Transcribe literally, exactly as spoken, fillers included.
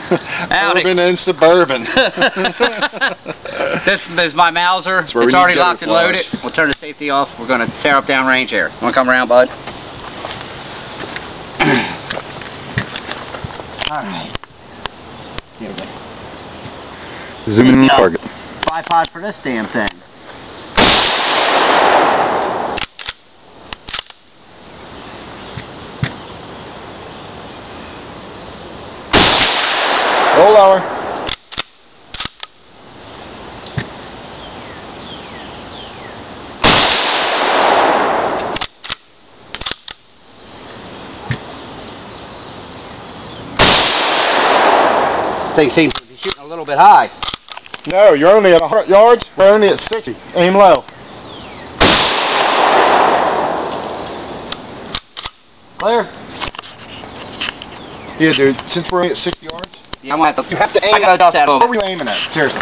Urban and suburban. This is my Mauser. It's already locked and loaded. We'll turn the safety off. We're going to tear up downrange here. You want to come around, bud? Alright. Here we go. Zoom in on the target. Tripod for this damn thing. Roll lower. Thing seems to be shooting a little bit high. No, you're only at one hundred yards. We're only at sixty. Aim low. Clear? Yeah, dude. Since we're only at sixty yards, Yeah, I'm gonna have to. you have to aim. I gotta dust that over. Where are we aiming at? Seriously.